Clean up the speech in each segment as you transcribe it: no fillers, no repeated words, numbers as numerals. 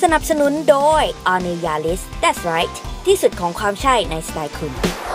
นับสนุนโดย All New Yaris That's Right ที่สุดของความใช่ในสไตล์คุณ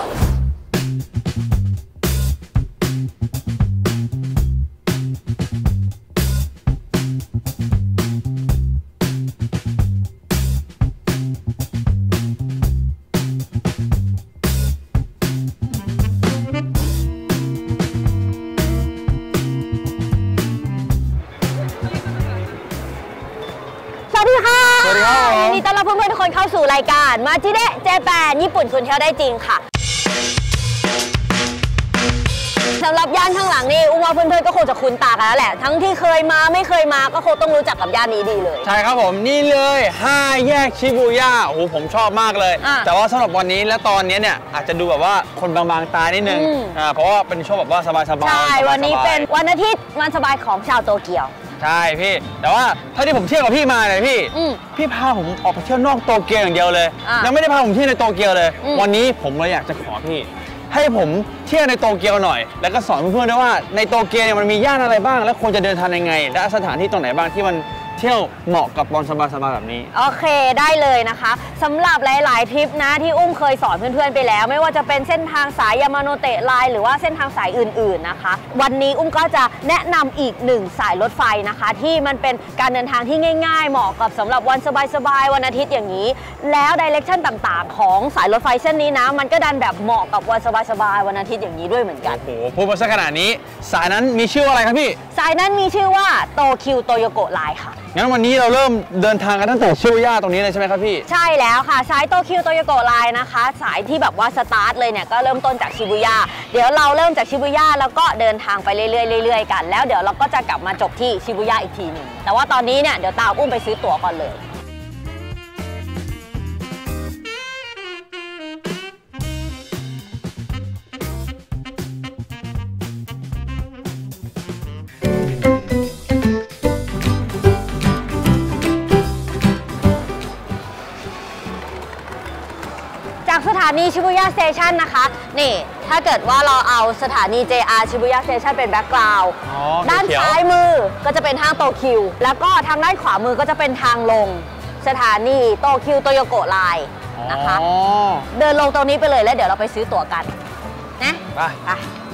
สวัสดีครับยินดีต้อนรับเพื่อนๆทุกคนเข้าสู่รายการมาจิเดะเจแปนญี่ปุ่นคุณเที่ยวได้จริงค่ะสำหรับย่านข้างหลังนี่อุ้มว่าเพื่อนๆก็คงจะคุ้นตากันแล้วแหละทั้งที่เคยมาไม่เคยมาก็คงต้องรู้จักกับย่านนี้ดีเลยใช่ครับผมนี่เลย5แยกชิบูย่าโอ้โหผมชอบมากเลยแต่ว่าสำหรับวันนี้และตอนนี้เนี่ยอาจจะดูแบบว่าคนบางๆตานิดนึงเพราะว่าเป็นช่วงแบบว่าสบายๆใช่วันนี้เป็นวันอาทิตย์วันสบายของชาวโตเกียวใช่พี่แต่ว่าถ้าที่ผมเที่ยวกับพี่มาเนี่ยพี่พาผมออกไปเที่ยวนอกโตเกียวอย่างเดียวเลยยังไม่ได้พาผมเที่ยวในโตเกียวเลยวันนี้ผมเลยอยากจะขอพี่ให้ผมเที่ยวในโตเกียวหน่อยแล้วก็สอนเพื่อนๆด้วยว่าในโตเกียวเนี่ยมันมีย่านอะไรบ้างและควรจะเดินทางยังไงและสถานที่ตรงไหนบ้างที่มันเที่ยวเหมาะกับตอนสบายๆแบบนี้โอเคได้เลยนะคะสำหรับหลายๆทริปนะที่อุ้มเคยสอนเพื่อนๆไปแล้วไม่ว่าจะเป็นเส้นทางสายยามาโนเตะไลน์หรือว่าเส้นทางสายอื่นๆนะคะวันนี้อุ้มก็จะแนะนำอีก1สายรถไฟนะคะที่มันเป็นการเดินทางที่ง่ายๆเหมาะกับสำหรับวันสบายๆวันอาทิตย์อย่างนี้แล้วดิเรกชันต่างๆของสายรถไฟเส้นนี้นะมันก็ดันแบบเหมาะกับวันสบายๆวันอาทิตย์อย่างนี้ด้วยเหมือนกันโอ้โหพูดมาซะขนาดนี้สายนั้นมีชื่ออะไรครับพี่สายนั้นมีชื่อว่าโตคิวโตโยโกะไลน์ค่ะงั้นวันนี้เราเริ่มเดินทางกันตั้งแต่ชิบูย่าตรงนี้เลยใช่ไหมครับพี่ใช่แล้วค่ะสายโตคิวโตโยโกะไลน์นะคะสายที่แบบว่าสตาร์ทเลยเนี่ยก็เริ่มต้นจากชิบูย่าเดี๋ยวเราเริ่มจากชิบูย่าแล้วก็เดินทางไปเรื่อยๆกันแล้วเดี๋ยวเราก็จะกลับมาจบที่ชิบูย่าอีกทีหนึ่งแต่ว่าตอนนี้เนี่ยเดี๋ยวตามอุ้มไปซื้อตั๋วก่อนเลยจากสถานีชิบูย่าสเตชันนะคะนี่ถ้าเกิดว่าเราเอาสถานี JR ชิบูย่าสเตชันเป็นแบ็กกราวด์ด้านซ้ายมือก็จะเป็นทางโตคิวแล้วก็ทางด้านขวามือก็จะเป็นทางลงสถานีโตคิวโตโยโกะไลน์นะคะเดินลงตรงนี้ไปเลยแล้วเดี๋ยวเราไปซื้อตั๋วกันนะไป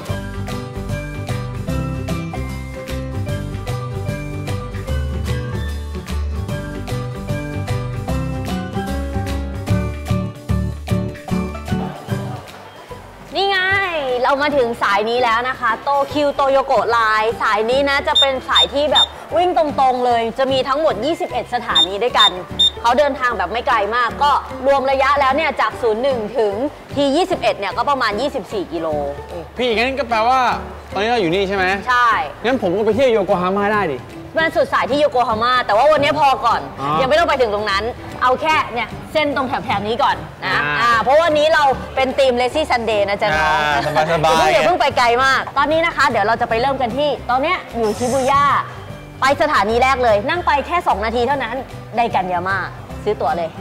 นี่ไงเรามาถึงสายนี้แล้วนะคะโตคิวโตโยโกะไลน์สายนี้นะจะเป็นสายที่แบบวิ่งตรงๆเลยจะมีทั้งหมด21สถานีด้วยกันเขาเดินทางแบบไม่ไกลมากก็รวมระยะแล้วเนี่ยจาก01ถึงT21เนี่ยก็ประมาณ24กิโลพี่งั้นก็แปลว่าตอนนี้เราอยู่นี่ใช่ไหมใช่งั้นผมก็ไปเที่ยวโยโกฮาม่าได้ดิมันสุดสายที่โยโกฮาม่าแต่ว่าวันนี้พอก่อนยังไม่ต้องไปถึงตรงนั้นเอาแค่เนี่ยเส้นตรงแถบนี้ก่อนนะเพราะวันนี้เราเป็นทีม Lazy Sunday นะจ๊ะน้องสบายๆอย่าเพิ่งไปไกลมากตอนนี้นะคะเดี๋ยวเราจะไปเริ่มกันที่ตอนนี้อยู่ชิบูย่าไปสถานีแรกเลยนั่งไปแค่2นาทีเท่านั้นไดกันยาม่าซื้อตั๋วเลย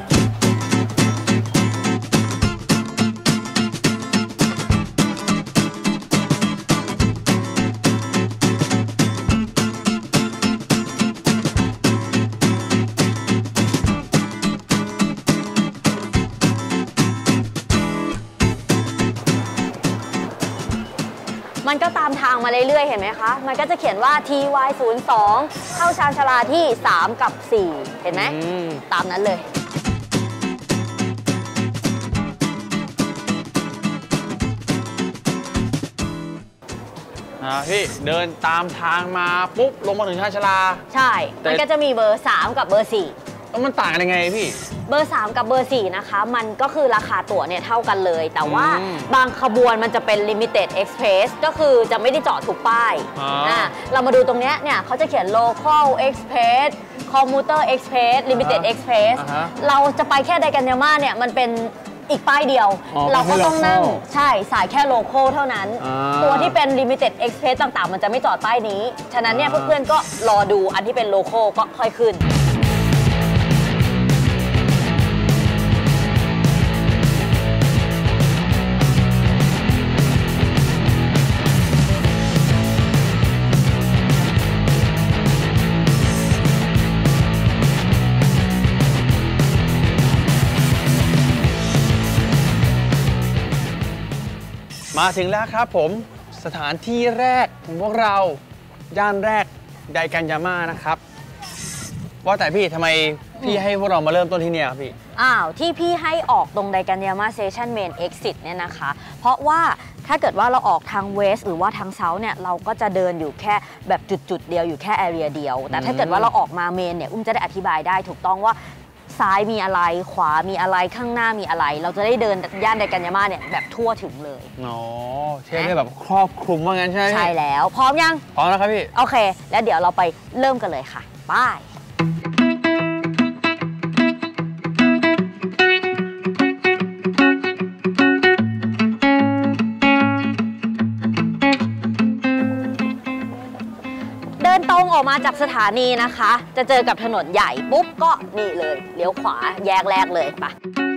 มันก็ตามทางมาเรื่อยๆเห็นไหมคะมันก็จะเขียนว่า TY02 เข้าชานชาลาที่3กับ4เห็นไหมตามนั้นเลยพี่เดินตามทางมาปุ๊บลงมาถึงชานชาลาใช่มันก็จะมีเบอร์3กับเบอร์4 แล้วมันต่างกันยังไงพี่เบอร์3กับเบอร์4นะคะมันก็คือราคาตั๋วเนี่ยเท่ากันเลยแต่ว่าบางขบวนมันจะเป็น Limited Express ก็คือจะไม่ได้จอดทุกป้ายเรามาดูตรงนี้เนี่ยเขาจะเขียน Local Express Commuter Express Limited Express เราจะไปแค่ไดกันยาม่าเนี่ยมันเป็นอีกป้ายเดียวเราก็ต้องนั่งใช่สายแค่โลโก้เท่านั้นตัวที่เป็น Limited Express ต่างๆมันจะไม่จอดป้ายนี้ฉะนั้นเนี่ยเพื่อนๆก็รอดูอันที่เป็นโลโก้ก็ค่อยขึ้นมาถึงแล้วครับผมสถานที่แรกของพวกเราย่านแรกไดกันยาม่านะครับว่าแต่พี่ทำไมพี่ให้พวกเรามาเริ่มต้นที่เนี่ยครับพี่ที่พี่ให้ออกตรงไดกันยาม่าสเตชันเมนเอ็กซิสเนี่ยนะคะเพราะว่าถ้าเกิดว่าเราออกทางเวสหรือว่าทางเซาท์เนี่ยเราก็จะเดินอยู่แค่แบบจุดเดียวอยู่แค่แอเรียเดียวแต่ถ้าเกิดว่าเราออกมาเมนเนี่ยจะได้อธิบายได้ถูกต้องว่าซ้ายมีอะไรขวามีอะไรข้างหน้ามีอะไรเราจะได้เดินย่านไดกันยาม่าเนี่ยแบบทั่วถึงเลยเที่ยวได้แบบครอบคลุมว่างั้นใช่ไหมใช่แล้วพร้อมยังพร้อมแล้วครับพี่โอเคแล้วเดี๋ยวเราไปเริ่มกันเลยค่ะไปเดินตรงออกมาจากสถานีนะคะจะเจอกับถนนใหญ่ปุ๊บก็นี่เลยเลี้ยวขวาแยกแรกเลยไป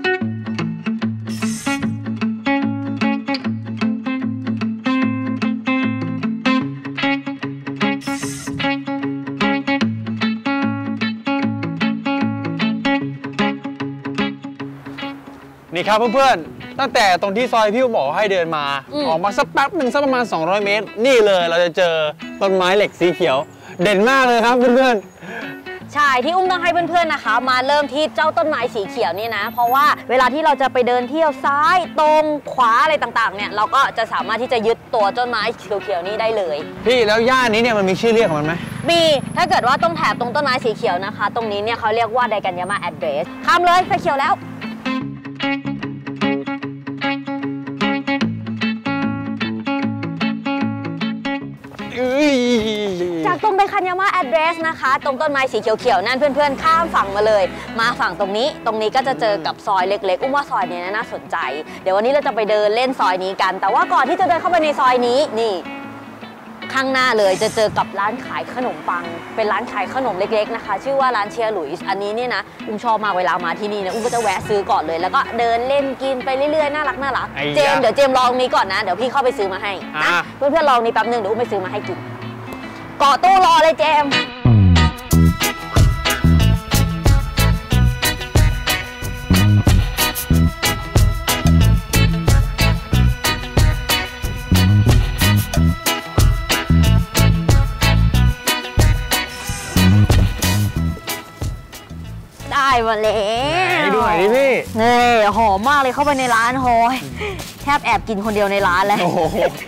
นี่ครับเพื่อนๆตั้งแต่ตรงที่ซอยพี่บอกให้เดินมาออกมาสักแป๊บหนึ่งสักประมาณ200 เมตรนี่เลยเราจะเจอต้นไม้เหล็กสีเขียวเด่นมากเลยครับเพื่อนๆใช่ที่ต้องให้เพื่อนๆนะคะมาเริ่มที่เจ้าต้นไม้สีเขียวนี่นะเพราะว่าเวลาที่เราจะไปเดินเที่ยวซ้ายตรงขวาอะไรต่างๆเนี่ยเราก็จะสามารถที่จะยึดตัวต้นไม้เขียวๆนี้ได้เลยพี่แล้วย่านนี้เนี่ยมันมีชื่อเรียกของมันไหมมีถ้าเกิดว่าตรงแถบตรงต้นไม้สีเขียวนะคะตรงนี้เนี่ยเขาเรียกว่าไดกันยาม่าแอดเดรสข้ามเลยไฟเขียวแล้วจากตรงไดกันยาม่าแอดเดรสนะคะตรงต้นไม้สีเขียวๆนั่นเพื่อนๆข้ามฝั่งมาเลยมาฝั่งตรงนี้ก็จะเจอกับซอยเล็กๆว่าซอยนี้น่าสนใจเดี๋ยววันนี้เราจะไปเดินเล่นซอยนี้กันแต่ว่าก่อนที่จะเดินเข้าไปในซอยนี้นี่ข้างหน้าเลยจะเจอกับร้านขายขนมปังเป็นร้านขายขนมเล็กๆนะคะชื่อว่าร้านเชียร์หลุยส์อันนี้เนี่ยนะชอบมากเวลามาที่นี่นะก็จะแวะซื้อก่อนเลยแล้วก็เดินเล่นกินไปเรื่อยๆน่ารักเจมเดี๋ยวเจมลองนี้ก่อนนะเดี๋ยวพี่เข้าไปซื้อมาให้นะเพื่อนๆลองนี้แป๊บนึงเดี๋ยวไปซื้อมาให้กินเกาะตู้รอเลยเจมได้มาแล้วดูหน่อยดิพี่นี่หอมมากเลยเข้าไปในร้านโหยแทบแอบกินคนเดียวในร้านเลยโอ้โห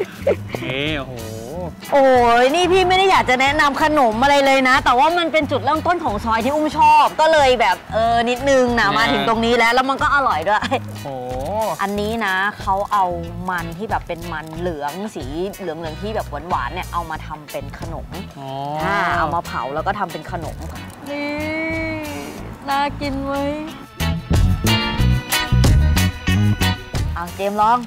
โอ้ยนี่พี่ไม่ได้อยากจะแนะนำขนมอะไรเลยนะแต่ว่ามันเป็นจุดเริ่มต้นของซอยที่ชอบก็เลยแบบนิดนึงนะมาถึงตรงนี้แล้วมันก็อร่อยด้วยโอ้อันนี้นะเขาเอามันที่แบบเป็นมันเหลืองสีเหลืองที่แบบหวานๆเนี่ยเอามาทำเป็นขนมเอามาเผาแล้วก็ทำเป็นขนมนี่น่ากินไหมเอาเจมลอง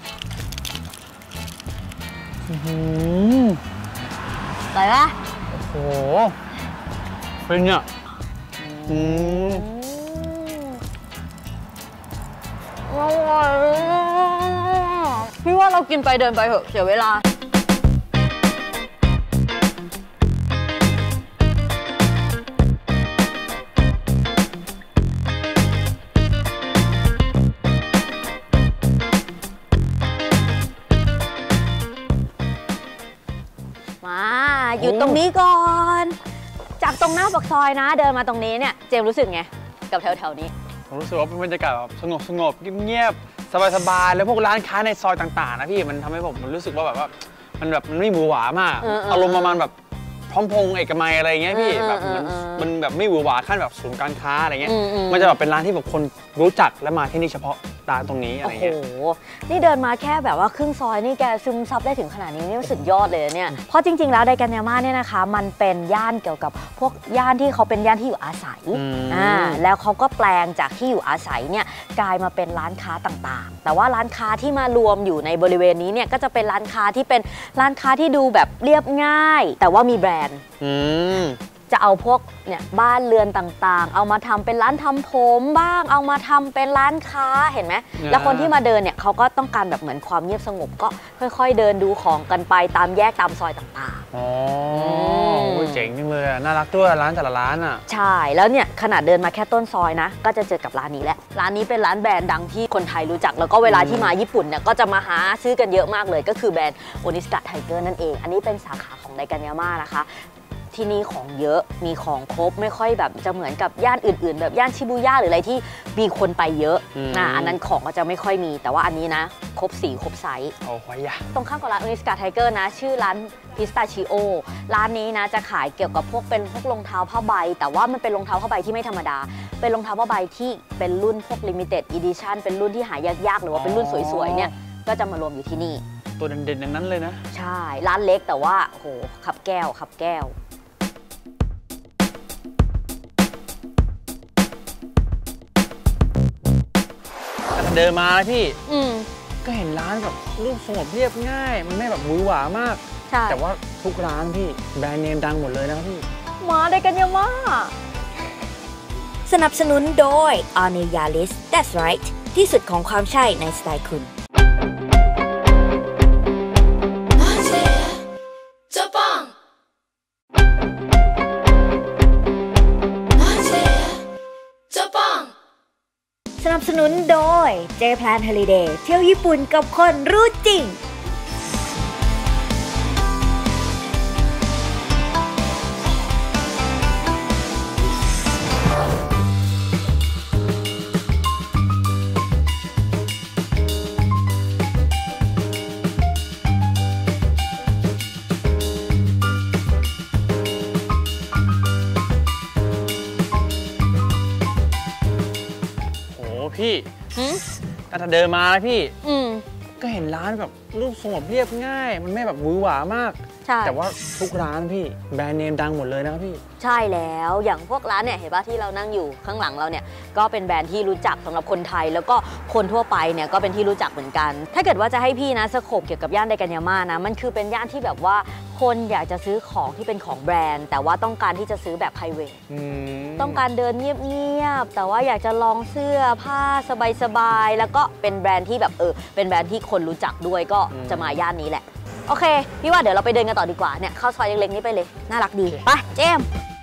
อร่อยปะโอ้โหเป็นเนี่ยอร่อยพี่ว่าเรากินไปเดินไปเถอะเสียเวลาอยู่ตรงนี้ก่อนจากตรงหน้าปากซอยนะเดินมาตรงนี้เนี่ยเจมรู้สึกไงกับแถวๆนี้ผมรู้สึกว่าเป็นบรรยากาศแบบสงบเงียบสบายๆแล้วพวกร้านค้าในซอยต่างๆนะพี่มันทำให้ผมรู้สึกว่าแบบว่ามันไม่หวือหวามากอารมณ์ประมาณแบบพร้อมพงษ์เอกมัยอะไรเงี้ยพี่แบบมันแบบไม่หวือหวาขั้นแบบศูนย์การค้าอะไรเงี้ยมันจะแบบเป็นร้านที่แบบคนรู้จักและมาที่นี่เฉพาะร้านตรงนี้อะไรเงี้ยโอ้โหนี่เดินมาแค่แบบว่าครึ่งซอยนี่แกซึมซับได้ถึงขนาดนี้นี่สุดยอดเลยเนี่ยเพราะจริงๆแล้วไดกันยาม่าเนี่ยนะคะมันเป็นย่านเกี่ยวกับพวกย่านที่เขาเป็นย่านที่อยู่อาศัยแล้วเขาก็แปลงจากที่อยู่อาศัยเนี่ยกลายมาเป็นร้านค้าต่างๆแต่ว่าร้านค้าที่มารวมอยู่ในบริเวณนี้เนี่ยก็จะเป็นร้านค้าที่เป็นร้านค้าที่ดูแบบเรียบง่ายแต่ว่ามีแบรนด์จะเอาพวกเนี่ยบ้านเรือนต่างๆเอามาทำเป็นร้านทำผมบ้างเอามาทำเป็นร้านค้าเห็นไหมแล้วคนที่มาเดินเนี่ยเขาก็ต้องการแบบเหมือนความเงียบสงบก็ค่อยๆเดินดูของกันไปตามแยกตามซอยต่างๆอ๋อเเจ๋งจังเลยอ่ะน่ารักด้วยร้านแต่ละร้านอ่ะใช่แล้วเนี่ยขนาดเดินมาแค่ต้นซอยนะก็จะเจอกับร้านนี้แหละร้านนี้เป็นร้านแบรนด์ดังที่คนไทยรู้จักแล้วก็เวลาที่มาญี่ปุ่นเนี่ยก็จะมาหาซื้อกันเยอะมากเลยก็คือแบรนด์โอนิสกะไทเกอร์นั่นเองอันนี้เป็นสาขาของไดกันยาม่านะคะที่นี่ของเยอะมีของครบไม่ค่อยแบบจะเหมือนกับย่านอื่นๆแบบย่านชิบูย่าหรืออะไรที่มีคนไปเยอะอันนั้นของก็จะไม่ค่อยมีแต่ว่าอันนี้นะครบสีครบไซส์โอ้ยยะตรงข้ามกับร้านโอนิสกาไทเกอร์นะชื่อร้านพิสตาชิโอร้านนี้นะจะขายเกี่ยวกับพวกรองเท้าผ้าใบแต่ว่ามันเป็นรองเท้าผ้าใบที่ไม่ธรรมดาเป็นรองเท้าผ้าใบที่เป็นรุ่นพวก limited edition เป็นรุ่นที่หายากๆหรือว่าเป็นรุ่นสวยๆเนี่ยก็จะมารวมอยู่ที่นี่ตัวเด่นๆนั้นเลยนะใช่ร้านเล็กแต่ว่าโหขับแก้วเดินมาแล้วพี่ก็เห็นร้านแบบรูปทรงแบบเรียบง่ายมันไม่แบบหวือหวามากแต่ว่าทุกร้านพี่แบรนด์เนมดังหมดเลยนะพี่มาได้กันเยอะมากสนับสนุนโดย All New Yaris That's Right ที่สุดของความใช่ในสไตล์คุณสนับสนุนโดย J-Plan Holiday เที่ยวญี่ปุ่นกับคนรู้จริงพี่แต่ถ้าเดินมาพี่ก็เห็นร้านแบบรูปทรงแบบเรียบง่ายมันไม่แบบหวือหวามากแต่ว่าทุกร้านพี่แบรนด์เนมดังหมดเลยนะครับพี่ใช่แล้วอย่างพวกร้านเนี่ยเห็นป่ะที่เรานั่งอยู่ข้างหลังเราเนี่ยก็เป็นแบรนด์ที่รู้จักสำหรับคนไทยแล้วก็คนทั่วไปเนี่ยก็เป็นที่รู้จักเหมือนกันถ้าเกิดว่าจะให้พี่นะสโคปเกี่ยวกับย่านไดกันยาม่านะมันคือเป็นย่านที่แบบว่าคนอยากจะซื้อของที่เป็นของแบรนด์แต่ว่าต้องการที่จะซื้อแบบไพรเวทต้องการเดินเงียบๆแต่ว่าอยากจะลองเสื้อผ้าสบายๆแล้วก็เป็นแบรนด์ที่แบบเป็นแบรนด์ที่คนรู้จักด้วยก็จะมาย่านนี้แหละโอเคพี่ว่าเดี๋ยวเราไปเดินกันต่อดีกว่าเนี่ยเข้าซอยเล็กๆนี้ไปเลยน่ารักดีไปเจม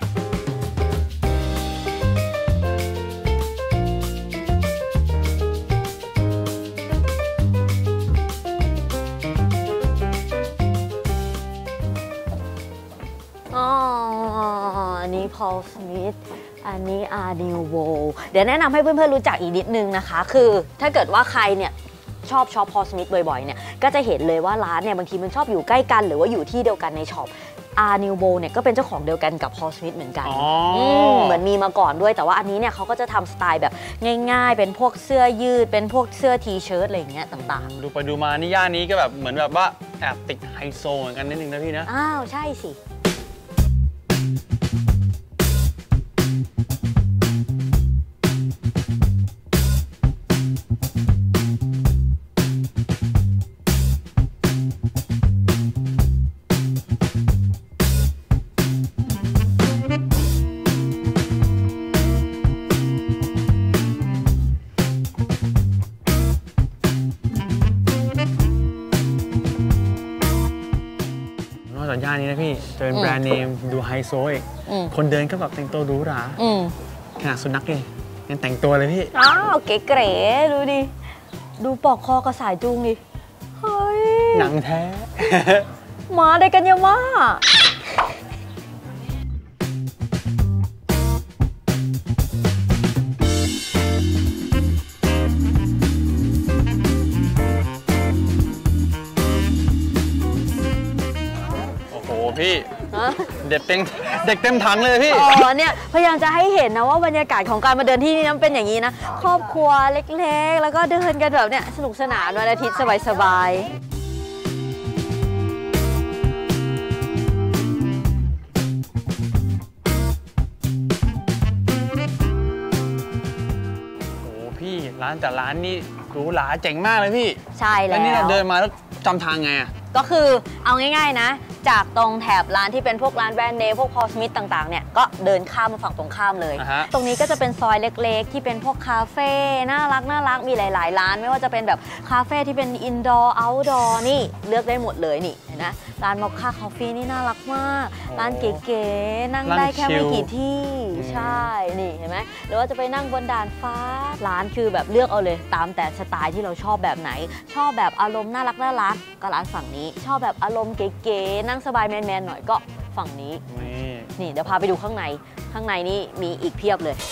อันนี้ Paul Smith อันนี้ Art Nouveau เดี๋ยวแนะนำให้เพื่อนๆรู้จักอีกนิดนึงนะคะคือถ้าเกิดว่าใครเนี่ยชอบช็อป Paul Smith บ่อยๆเนี่ยก็จะเห็นเลยว่าร้านเนี่ยบางทีมันชอบอยู่ใกล้กันหรือว่าอยู่ที่เดียวกันในช็อป Art Nouveau เนี่ยก็เป็นเจ้าของเดียวกันกับ Paul Smith เหมือนกันเหมือนมีมาก่อนด้วยแต่ว่าอันนี้เนี่ยเขาก็จะทำสไตล์แบบง่ายๆเป็นพวกเสื้อยืดเป็นพวกเสื้อทีเชิ้ตอะไรอย่างเงี้ยต่างๆดูไปดูมานี่ย่านนี้ก็แบบเหมือนแบบว่าแอบติดไฮโซเหมือนกันนิดนึงนะพี่นะอ้าวใช่สิย่านนี้นะพี่จะเป็นแบรนด์เนมดูไฮโซอีกคนเดินก็แบบแต่งตัวหรูหราขนาดสุนัขเองยังแต่งตัวเลยพี่อ้าวเก๋ๆดูดิดูปอกคอกับสายจูงดิเฮ้ยหนังแท้มาได้กันเยอะมากพี่เด็กเต็มถังเลยพี่เนี่ยพยายามจะให้เห็นนะว่าบรรยากาศของการมาเดินที่นี่เป็นอย่างนี้นะครอบครัวเล็กๆแล้วก็เดินกันแบบเนี้ยสนุกสนานวันอาทิตย์สบายพี่ร้านแต่ร้านนี่หรูหราเจ๋งมากเลยพี่ใช่แล้วนี่เราเดินมาแล้วจำทางไงอะก็คือเอาง่ายๆนะจากตรงแถบร้านที่เป็นพวกร้านแบรนด์เนมพวกพอลสมิธต่างๆเนี่ยก็เดินข้ามมาฝั่งตรงข้ามเลยตรงนี้ก็จะเป็นซอยเล็กๆที่เป็นพวกคาเฟ่น่ารักมีหลายๆร้านไม่ว่าจะเป็นแบบคาเฟ่ที่เป็นอินดอร์เอาท์ดอร์นี่เลือกได้หมดเลยนี่เห็นนะร้านมอคค่าคอฟฟี่นี่น่ารักมากร้านเก๋ๆนั่งได้แค่ไม่กี่ที่ใช่นี่เห็นไหมหรือว่าจะไปนั่งบนด่านฟ้าร้านคือแบบเลือกเอาเลยตามแต่สไตล์ที่เราชอบแบบไหนชอบแบบอารมณ์น่ารักก็ร้านฝั่งนี้ชอบแบบอารมณ์เก๋ๆนั่งสบายแมนๆหน่อยก็ฝั่งนี้นี่เดี๋ยวพาไปดูข้างในนี่มีอีกเพียบเลย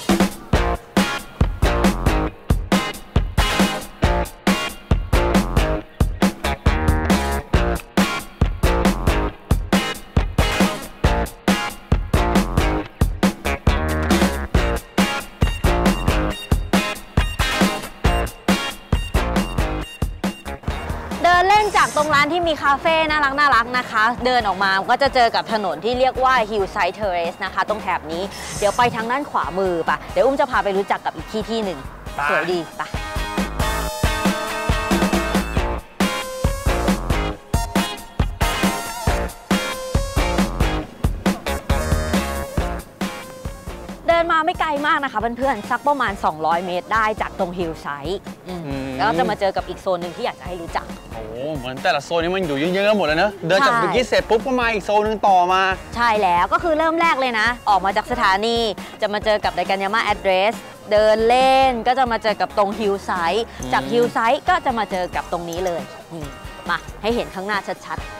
เล่นจากตรงร้านที่มีคาเฟ่น่ารักนะคะเดินออกมาก็จะเจอกับถนนที่เรียกว่า Hillside Terrace นะคะตรงแถบนี้เดี๋ยวไปทางด้านขวามือปะเดี๋ยวอุ้มจะพาไปรู้จักกับอีกที่หนึ่งสวยดีปะเดินมาไม่ไกลมากนะคะเพื่อนๆสักประมาณ200 เมตรได้จากตรง Hillside แล้วจะมาเจอกับอีกโซนหนึ่งที่อยากจะให้รู้จักโอ้เหมือนแต่ละโซนนี้มันอยู่เยอะๆกันหมดเลยเนอะเดินจากเมื่อกี้เสร็จปุ๊บก็มาอีกโซนนึงต่อมาใช่แล้วก็คือเริ่มแรกเลยนะออกมาจากสถานีจะมาเจอกับไดกันยาม่าแอดเดรสเดินเล่นก็จะมาเจอกับตรงฮิลไซด์จากฮิลไซด์ก็จะมาเจอกับตรงนี้เลยนี่มาให้เห็นข้างหน้าชัดๆ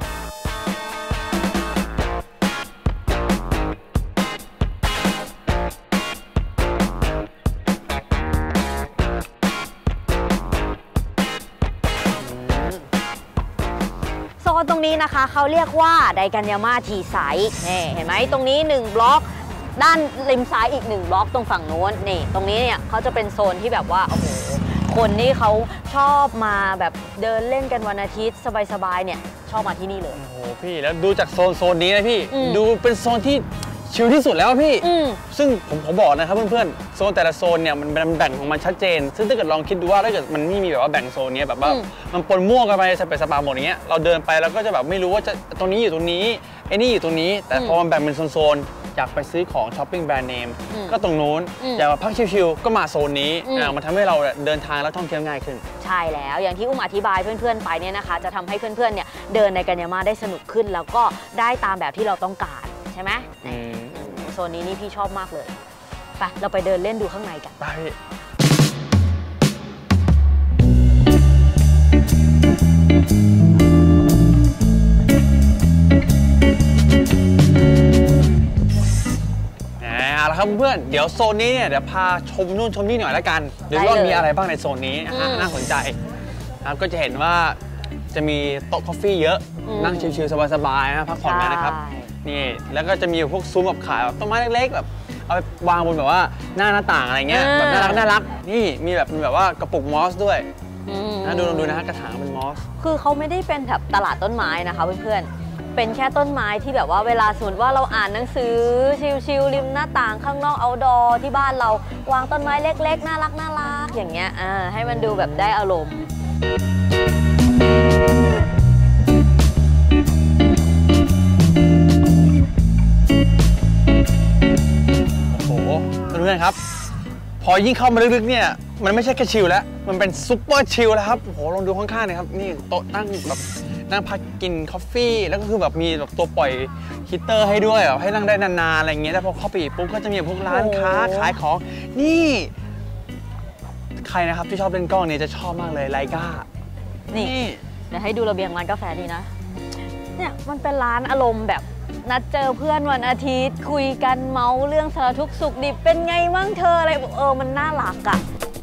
ตรงนี้นะคะเขาเรียกว่าไดกันยาม่าทีไซด์นี่เห็นไหมตรงนี้1บล็อกด้านริมซ้ายอีก1บล็อกตรงฝั่งโน้นนี่ตรงนี้เนี่ยเขาจะเป็นโซนที่แบบว่าโอ้โหคนที่เขาชอบมาแบบเดินเล่นกันวันอาทิตย์สบายๆเนี่ยชอบมาที่นี่เลยโอ้โหพี่แล้วดูจากโซนนี้นะพี่ดูเป็นโซนที่ชิลที่สุดแล้วพี่ซึ่งผมบอกนะครับเพื่อนๆโซนแต่ละโซนเนี่ยมันแบ่งของมันชัดเจนซึ่งถ้าเกิดลองคิดดูว่าถ้าเกิดมันไม่มีแบบว่าแบ่งโซนนี้แบบว่ามันปนมั่วกันไปสปาหมดอย่างเงี้ยเราเดินไปแล้วก็จะแบบไม่รู้ว่าจะตรงนี้อยู่ตรงนี้ไอ้นี่อยู่ตรงนี้แต่พอมันแบ่งเป็นโซนอยากไปซื้อของช้อปปิ้งแบรนด์เนมก็ตรงนู้นอยากมาพักชิลๆก็มาโซนนี้มันทำให้เราเดินทางแล้วท่องเที่ยวง่ายขึ้นใช่แล้วอย่างที่อุ้มอธิบายเพื่อนๆไปเนี่ยนะคะจะทำให้เพื่อนๆเนี่ยเดินในกันยาม่าได้สนุกขึ้นแล้วก็ได้ตามแบบที่เราต้องการใช่ไหมโซนนี้นี่พี่ชอบมากเลยไปเราไปเดินเล่นดูข้างในกันไปเอาละครับเพื่อนเดี๋ยวโซนนี้เนี่ยเดี๋ยวพาชมนู่นชมนี่หน่อยแล้วกันเดี๋ยวว่ามีอะไรบ้างในโซนนี้น่าสนใจครับก็จะเห็นว่าจะมีโต๊ะกาแฟเยอะนั่งชิลๆสบายๆนะพักผ่อนกันนะครับนี่แล้วก็จะมีพวกซุ้มแบบขายแบบต้นไม้เล็กๆแบบเอาไปวางบนแบบว่าหน้าต่างอะไรเงี้ยแบบน่ารักนี่มีแบบว่ากระปุกมอสด้วยนะดูนะฮะกระถางเป็นมอสคือเขาไม่ได้เป็นแบบตลาดต้นไม้นะคะเพื่อนๆเป็นแค่ต้นไม้ที่แบบว่าเวลาสมมติว่าเราอ่านหนังสือชิลๆริมหน้าต่างข้างนอกเอาท์ดอร์ที่บ้านเราวางต้นไม้เล็กๆน่ารักอย่างเงี้ยให้มันดูแบบได้อารมณ์เพื่อนๆครับพอยิ่งเข้ามาลึกๆเนี่ยมันไม่ใช่แค่ชิลแล้วมันเป็นซุปเปอร์ชิลแล้วครับโอ้โหลองดูข้างๆนะครับนี่โต๊ะนั่งแบบนั่งพักกินกาแฟแล้วก็คือแบบมีแบบตัวปล่อยฮีตเตอร์ให้ด้วยแบบให้นั่งได้นานๆอะไรเงี้ยแล้วพอเข้าไปอีกปุ๊บก็จะมีพวกร้านค้าขายของนี่ใครนะครับที่ชอบเล่นกล้องเนี่ยจะชอบมากเลยไลกานี่เดี๋ยวให้ดูระเบียงร้านกาแฟดีนะเนี่ยมันเป็นร้านอารมณ์แบบนัดเจอเพื่อนวันอาทิตย์คุยกันเมาเรื่องสารทุกข์สุขดิบเป็นไงมั่งเธออะไรมันน่ารักอ่ะ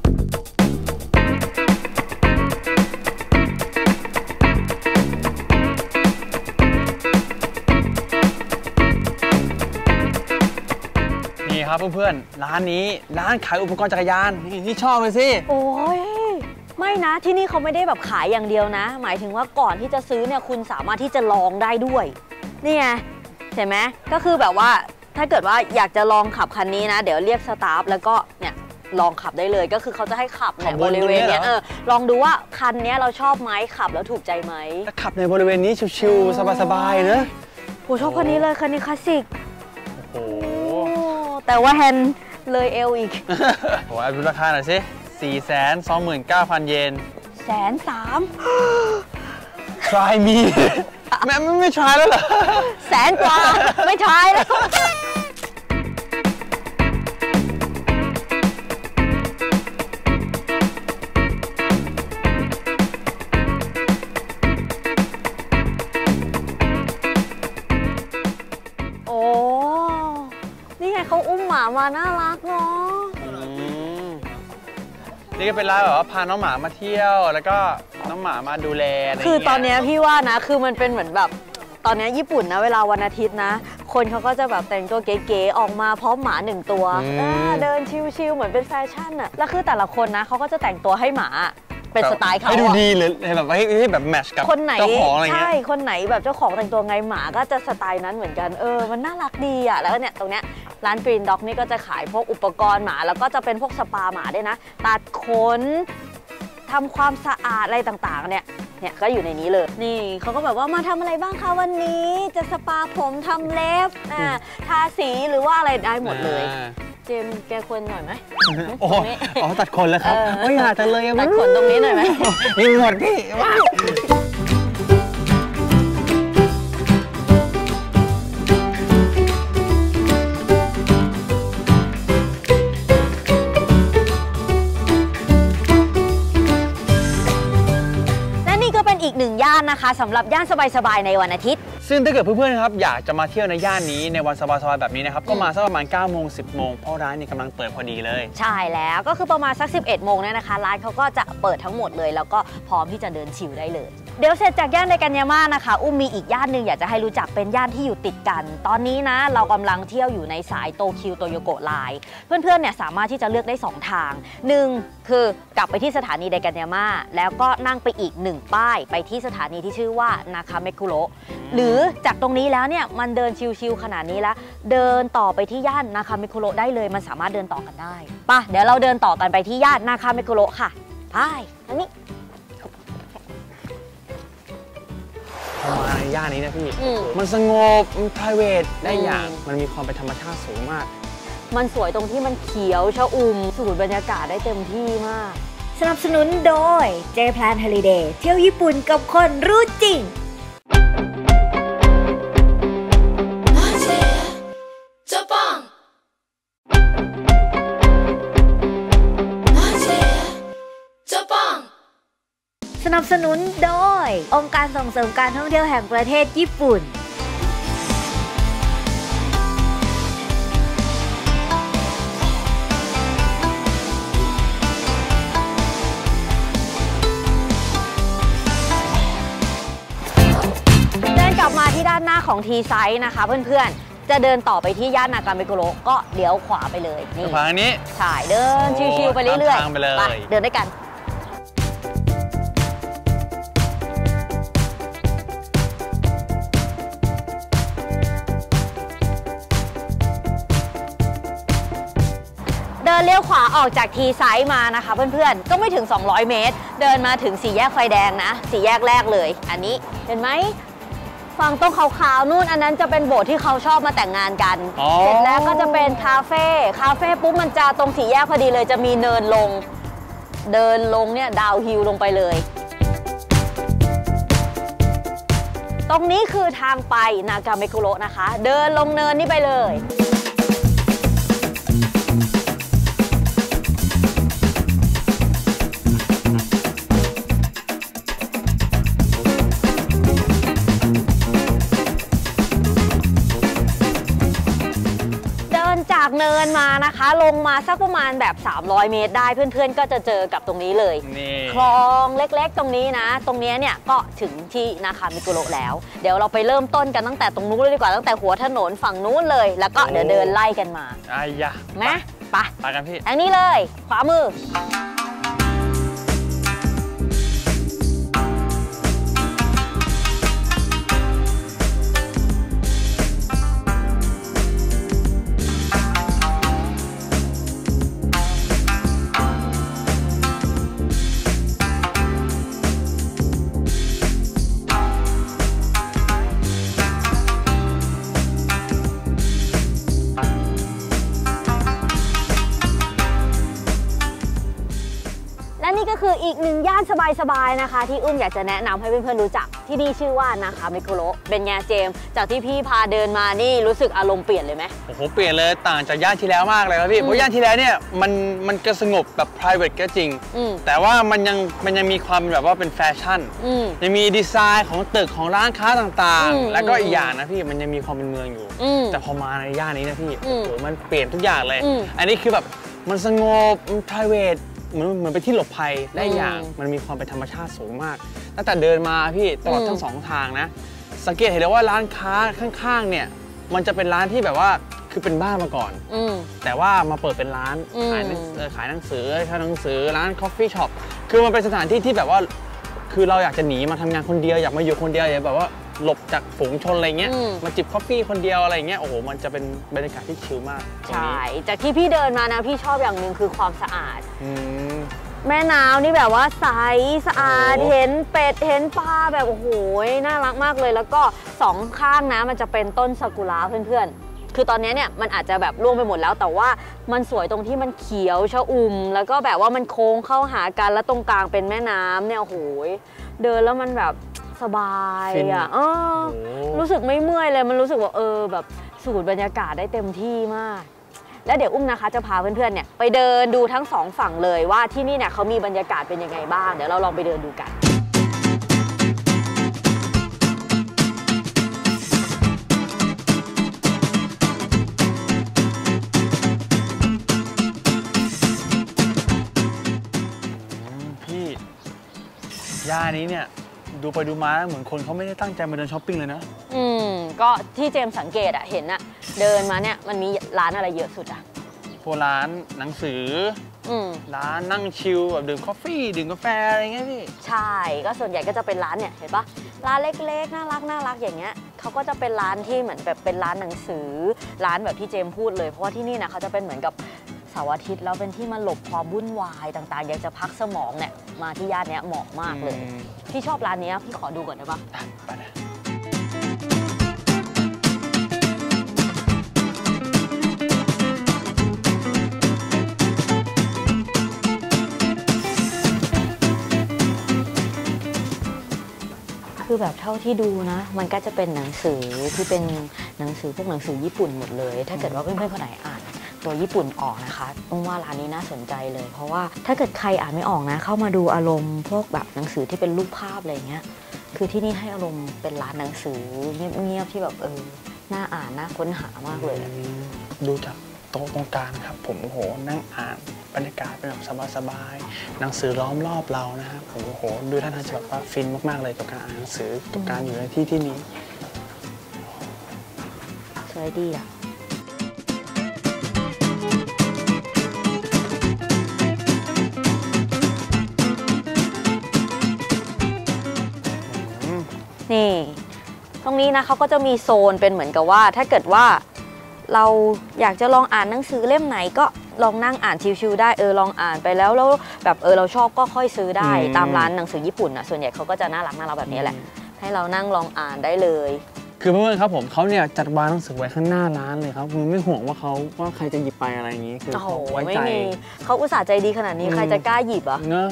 นี่ครับเพื่อนๆร้านนี้ร้านขายอุปกรณ์จักรยานนี่ชอบเลยสิโอ้ยไม่นะที่นี่เขาไม่ได้แบบขายอย่างเดียวนะหมายถึงว่าก่อนที่จะซื้อเนี่ยคุณสามารถที่จะลองได้ด้วยนี่ไงเห็นไหมก็คือแบบว่าถ้าเกิดว่าอยากจะลองขับคันนี้นะเดี๋ยวเรียกสตาฟแล้วก็เนี่ยลองขับได้เลยก็คือเขาจะให้ขับในบริเวณเนี้ยลองดูว่าคันนี้เราชอบไหมขับแล้วถูกใจไหมขับในบริเวณนี้ชิวๆสบายๆนะผมชอบคันนี้เลยคันนี้คลาสสิกโอ้แต่ว่าแฮนด์เลยเอวอีกโอ้ยดูราคาหน่อยสิ429,000 เยน 130,000 try me ไม่ try แล้วเหรอ 100,000 กว่าไม่ try แล้วโอ้นี่ไงเขาอุ้มหมามาน่ารักเนาะนี่ก็เป็นร้านแบบว่าพาน้องหมามาเที่ยวแล้วก็น้องหมามาดูแลคือตอนนี้พี่ว่านะคือมันเป็นเหมือนแบบตอนนี้ญี่ปุ่นนะเวลาวันอาทิตย์นะคนเขาก็จะแบบแต่งตัวเก๋ๆออกมาพร้อมหมา1 ตัวเดินชิลๆเหมือนเป็นแฟชั่นอะแล้วคือแต่ละคนนะเขาก็จะแต่งตัวให้หมาเป็นสไตล์เขาให้ดูดีเลยแบบให้แบบแมทช์กับเจ้าของอะไรเงี้ยใช่คนไหนแบบเจ้าของแต่งตัวไงหมาก็จะสไตล์นั้นเหมือนกันมันน่ารักดีอะแล้วเนี่ยตรงเนี้ยร้าน Green Dog นี่ก็จะขายพวกอุปกรณ์หมาแล้วก็จะเป็นพวกสปาหมาด้วยนะตัดขนทำความสะอาดอะไรต่างๆเนี่ยก็อยู่ในนี้เลยนี่เขาก็แบบว่ามาทำอะไรบ้างคะวันนี้จะสปาผมทำเล็บทาสีหรือว่าอะไรได้หมดเลยเจมแกควรหน่อยไหมโอ้ตัดขนแล้วครับไม่อยากจะเลยตัดขนตรงนี้หน่อยไหมมีหมดพี่ว้าวอีก1 ย่านนะคะสำหรับย่านสบายๆในวันอาทิตย์ซึ่งถ้าเกิดเพื่อนๆครับอยากจะมาเที่ยวในย่านนี้ในวันสบายๆแบบนี้นะครับก็มาสักประมาณ9 โมง 10 โมงเพราะร้านนี้กำลังเปิดพอดีเลยใช่แล้วก็คือประมาณสัก11 โมงเนี่ยนะคะร้านเขาก็จะเปิดทั้งหมดเลยแล้วก็พร้อมที่จะเดินชิลได้เลยเดี๋ยวเสร็จจากย่านไดกันยาม่านะคะอุ้มมีอีกย่านหนึ่งอยากจะให้รู้จักเป็นย่านที่อยู่ติดกันตอนนี้นะเรากำลังเที่ยวอยู่ในสายโตคิวโตโยโกะไลน์เพื่อนๆเนี่ยสามารถที่จะเลือกได้2 ทาง1คือกลับไปที่สถานีไดกันยาม่าแล้วก็นั่งไปอีก1 ป้ายไปที่สถานีที่ชื่อว่านาคาเมคุโระหรือจากตรงนี้แล้วเนี่ยมันเดินชิลๆขนาดนี้แล้วเดินต่อไปที่ย่านนาคาเมคุโระได้เลยมันสามารถเดินต่อกันได้ป่ะเดี๋ยวเราเดินต่อกันไปที่ย่านนาคาเมคุโระค่ะไปทางนี้มาในย่านนี้นะพี่มันสงบมัน private ได้อย่างมันมีความเป็นธรรมชาติสูงมากมันสวยตรงที่มันเขียวชอุ่มสูดบรรยากาศได้เต็มที่มากสนับสนุนโดย J-Plan Holiday เที่ยวญี่ปุ่นกับคนรู้จริงสนับสนุนโดยองค์การส่งเสริมการท่องเที่ยวแห่งประเทศญี่ปุ่นเดินกลับมาที่ด้านหน้าของทีไซส์นะคะเพื่อนๆจะเดินต่อไปที่ย่านนากาเมกุโระก็เลี้ยวขวาไปเลยนี่ทางนี้ใช่เดินชิวๆไปเรื่อยๆไปเดินด้วยกันเดินเลี้ยวขวาออกจากทีไซส์มานะคะเพื่อนๆก็ไม่ถึง200 เมตรเดินมาถึง4 แยกไฟแดงนะ4 แยกแรกเลยอันนี้เห็นไหมฝั่งตรงขาวๆนู่นอันนั้นจะเป็นโบสถ์ที่เขาชอบมาแต่งงานกันเสร็จแล้วก็จะเป็นคาเฟ่ปุ๊บมันจะตรง4 แยกพอดีเลยจะมีเนินลงเดินลงเนี่ยดาวฮิลลงไปเลยตรงนี้คือทางไปนากาเมคุโระนะคะเดินลงเนินนี่ไปเลยจากเนินมานะคะลงมาสักประมาณแบบ300 เมตรได้เพื่อนๆก็จะเจอกับตรงนี้เลยคลองเล็กๆตรงนี้นะตรงนี้เนี่ยก็ถึงที่นาคามิกุโระแล้วเดี๋ยวเราไปเริ่มต้นกันตั้งแต่ตรงนู้นเลยดีกว่าตั้งแต่หัวถนนฝั่งนู้นเลยแล้วก็เดี๋ยวเดินไล่กันมานะไปกันพี่ทางนี้เลยขวามือหนึ่งย่านสบายๆนะคะที่อุ้มอยากจะแนะนำให้เพื่อนๆรู้จักที่นี่ชื่อว่านาคาเมคุโระเป็นไงเจมส์จากที่พี่พาเดินมานี่รู้สึกอารมณ์เปลี่ยนเลยไหมโอ้โหเปลี่ยนเลยต่างจากย่านที่แล้วมากเลยครับพี่เพราะย่านที่แล้วเนี่ยมันก็สงบแบบ private ก็จริงแต่ว่ามันยังมีความแบบว่าเป็นแฟชั่นยังมีดีไซน์ของตึกของร้านค้าต่างๆแล้วก็อีกอย่างนะพี่มันยังมีความเป็นเมืองอยู่แต่พอมาในย่านนี้นะพี่โอ้โหมันเปลี่ยนทุกอย่างเลยอันนี้คือแบบมันสงบมัน private เหมือนเป็นที่หลบภัยและอย่างมันมีความเป็นธรรมชาติสูงมากตั้งแต่เดินมาพี่ตลอดทั้ง2ทางนะสังเกตเห็นเลยว่าร้านค้าข้างๆเนี่ยมันจะเป็นร้านที่แบบว่าคือเป็นบ้านมาก่อนแต่ว่ามาเปิดเป็นร้านขายหนังสือร้านคอฟฟี่ช็อปคือมันเป็นสถานที่ที่แบบว่าคือเราอยากจะหนีมาทำงานคนเดียวอยากมาอยู่คนเดียวอยากแบบว่าหลบจากฝูงชนอะไรเงี้ยมาจิบกาแฟคนเดียวอะไรเงี้ยโอ้โหมันจะเป็นบรรยากาศที่ชิลมากใช่จากที่พี่เดินมานะพี่ชอบอย่างหนึ่งคือความสะอาดแม่น้ำนี่แบบว่าใสสะอาดเห็นเป็ดเห็นปลาแบบโอ้โหน่ารักมากเลยแล้วก็2ข้างนะมันจะเป็นต้นซากุระเพื่อนๆคือตอนนี้เนี่ยมันอาจจะแบบร่วงไปหมดแล้วแต่ว่ามันสวยตรงที่มันเขียวชอุ่มแล้วก็แบบว่ามันโค้งเข้าหากันแล้วตรงกลางเป็นแม่น้ำเนี่ยโอ้โหเดินแล้วมันแบบสบายอ่ะรู้สึกไม่เมื่อยเลยมันรู้สึกว่าแบบสูดบรรยากาศได้เต็มที่มากแล้วเดี๋ยวอุ้มนะคะจะพาเพื่อนๆเนี่ยไปเดินดูทั้ง2ฝั่งเลยว่าที่นี่เนี่ยเขามีบรรยากาศเป็นยังไงบ้างเดี๋ยวเราลองไปเดินดูกันพี่ย่านี้เนี่ยดูไปดูมาเหมือนคนเขาไม่ได้ตั้งใจมาเดินช้อปปิ้งเลยนะก็ที่เจมสังเกตอะเห็นอะเดินมาเนี่ยมันมีร้านอะไรเยอะสุดอะพวกร้านหนังสือร้านนั่งชิลแบบดื่มกาแฟอะไรเงี้ยพี่ใช่ก็ส่วนใหญ่ก็จะเป็นร้านเนี่ยเห็นปะร้านเล็กๆน่ารักอย่างเงี้ยเขาก็จะเป็นร้านที่เหมือนแบบเป็นร้านหนังสือร้านแบบที่เจมพูดเลยเพราะว่าที่นี่นะเขาจะเป็นเหมือนกับเสาร์อาทิตย์แล้วเป็นที่มาหลบความวุ่นวายต่างๆอยากจะพักสมองเนี่ยมาที่ย่านเนี้ยเหมาะมากเลยพี่ชอบร้านนี้พี่ขอดูก่อนได้ปะไปเลยคือแบบเท่าที่ดูนะมันก็จะเป็นหนังสือที่เป็นหนังสือพวกหนังสือญี่ปุ่นหมดเลยถ้าเกิดว่าเพื่อนๆคนไหนอ่านตัวญี่ปุ่นออกนะคะต้องว่าร้านนี้น่าสนใจเลยเพราะว่าถ้าเกิดใครอ่านไม่ออกนะเข้ามาดูอารมณ์พวกแบบหนังสือที่เป็นรูปภาพอะไรเงี้ยคือที่นี่ให้อารมณ์เป็นร้านหนังสือเงียบๆที่แบบน่าอ่านน่าค้นหามากเลยดูจากโต๊ะตรงกลางครับผมโอ้โหนั่งอ่านบรรยากาศเป็นแบบสบายๆหนังสือล้อมรอบเรานะครับผมโอ้โหดูท่าทางจะแบบว่าฟินมากๆเลยกับการอ่านหนังสือกับการอยู่ในที่นี้สวยดีอ่ะนี่ตรงนี้นะเขาก็จะมีโซนเป็นเหมือนกับว่าถ้าเกิดว่าเราอยากจะลองอ่านหนังสือเล่มไหนก็ลองนั่งอ่านชิวๆได้ลองอ่านไปแล้วแบบเราชอบก็ค่อยซื้อได้ตามร้านหนังสือญี่ปุ่นนะส่วนใหญ่เขาก็จะน่ารักแบบนี้แหละให้เรานั่งลองอ่านได้เลยคือเพื่อนๆครับผมเขาเนี่ยจัดวางหนังสือไว้ข้างหน้าร้านเลยครับคือไม่ห่วงว่าใครจะหยิบไปอะไรอย่างนี้คือเขาไว้ใจเขาอุตส่าห์ใจดีขนาดนี้ใครจะกล้าหยิบอ่ะเนอะ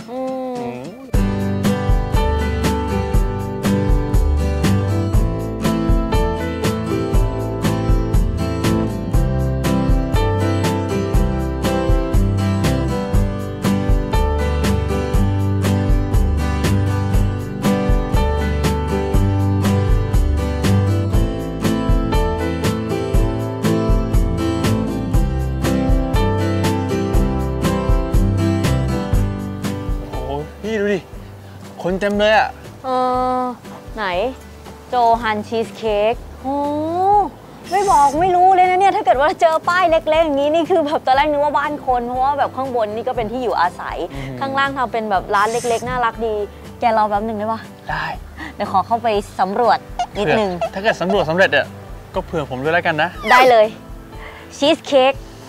คนเต็มเลยอ่ะไหนโจฮันชีสเค้กโอ้ไม่บอกไม่รู้เลยนะเนี่ยถ้าเกิดว่าเจอป้ายเล็กๆอย่างนี้นี่คือแบบตอนแรกนึกว่าบ้านคนเพราะว่าแบบข้างบนนี่ก็เป็นที่อยู่อาศัยข้างล่างทำเป็นแบบร้านเล็กๆน่ารักดีแกรอแป๊บหนึ่งได้ปะได้เดี๋ยวขอเข้าไปสำรวจนิดนึงถ้าเกิดสำรวจสำเร็จอ่ะก็เผื่อผมด้วยแล้วกันนะได้เลยชีสเค้ก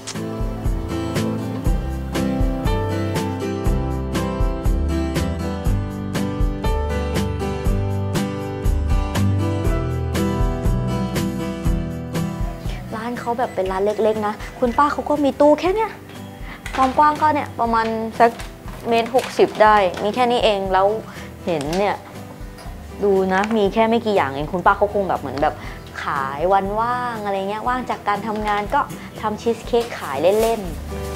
เขาแบบเป็นร้านเล็กๆนะคุณป้าเขาก็มีตู้แค่เนี้ยความกว้างก็เนี่ยประมาณสัก 1.60 ได้มีแค่นี้เองแล้วเห็นเนี่ยดูนะมีแค่ไม่กี่อย่างเองคุณป้าเขาคงแบบเหมือนแบบขายวันว่างอะไรเงี้ยว่างจากการทำงานก็ทำชีสเค้กขายเล่น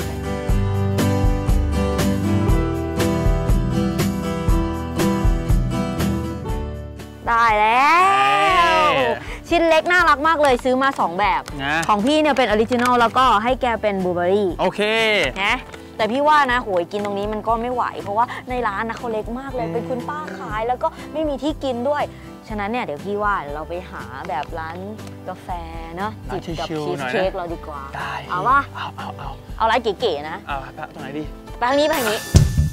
ๆได้แล้วชิ้นเล็กน่ารักมากเลยซื้อมา2แบบของพี่เนี่ยเป็นออริจินอลแล้วก็ให้แกเป็นบลูเบอร์รี่โอเคนะแต่พี่ว่านะโหยกินตรงนี้มันก็ไม่ไหวเพราะว่าในร้านนะเขาเล็กมากเลยเป็นคุณป้าขายแล้วก็ไม่มีที่กินด้วยฉะนั้นเนี่ยเดี๋ยวพี่ว่าเราไปหาแบบร้านกาแฟเนาะจิบกับชีสเค้กเราดีกว่าได้เอาว่าเอาร้านเก๋ๆนะเอาไปตรงไหนดีไปทางนี้ไปทางนี้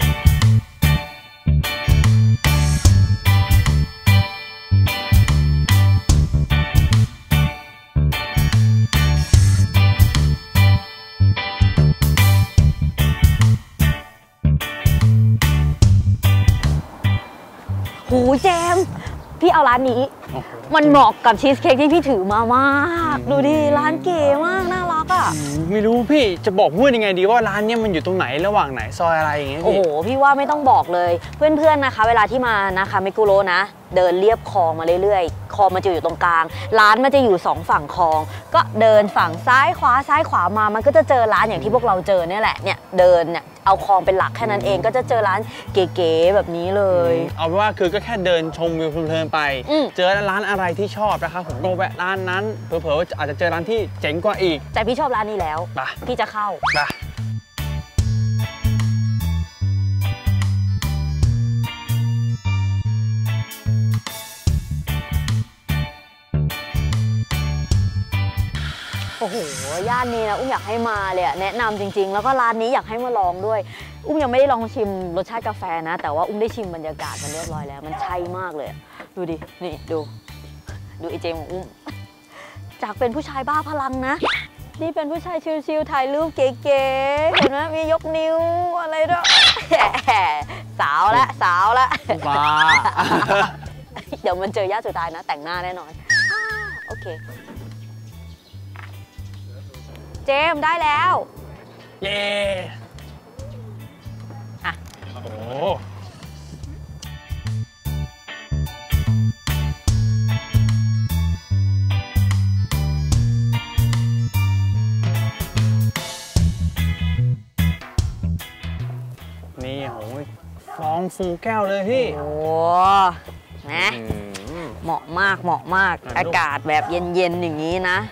หูแจมพี่เอาร้านนี้มันเหมาะกับชีสเค้กที่พี่ถือมามากดูดิร้านเก๋มากน่ารักอ่ะไม่รู้พี่จะบอกพูดยังไงดีว่าร้านนี้มันอยู่ตรงไหนระหว่างไหนซอยอะไรอย่างเงี้ยโอ้โหพี่ว่าไม่ต้องบอกเลยเพื่อนๆนะคะเวลาที่มานะคะมิกุโรนะเดินเลียบคลองมาเรื่อยๆคลองมันจะอยู่ตรงกลางร้านมันจะอยู่2ฝั่งคลองก็เดินฝั่งซ้ายขวามามันก็จะเจอร้านอย่างที่พวกเราเจอเนี่ยแหละเนี่ยเดินเนี่ยเอาคลองเป็นหลักแค่นั้นเองก็จะเจอร้านเก๋ๆแบบนี้เลยเอาเป็นว่าคือก็แค่เดินชมวิวเพลินๆไปเจอร้านอะไรที่ชอบนะครับผมก็แวะร้านนั้นเผลอๆอาจจะเจอร้านที่เจ๋งกว่าอีกแต่พี่ชอบร้านนี้แล้วพี่จะเข้าโอ้โหย่านนี้นะอุ้มอยากให้มาเลยแนะนำจริงๆแล้วก็ร้านนี้อยากให้มาลองด้วยอุ้มยังไม่ได้ลองชิมรสชาติกาแฟนะแต่ว่าอุ้มได้ชิมบรรยากาศมันเรียบร้อยแล้วมันใช่มากเลยดูดินี่ดูไอเจมของอุ้มจากเป็นผู้ชายบ้าพลังนะนี่เป็นผู้ชายชิลๆถ่ายรูปเก๋ๆเห็นไหมมียกนิ้วอะไรด้วยสาวละบ้าเดี๋ยวมันเจอญาติสุดท้ายนะแต่งหน้าแน่นอนโอเคเจมได้แล้วเย้อ่ะโอ้นี่โหฟองฟูแก้วเลยพี่โอ้นะเหมาะมากอากาศแบบเย็นๆอย่างนี้นะ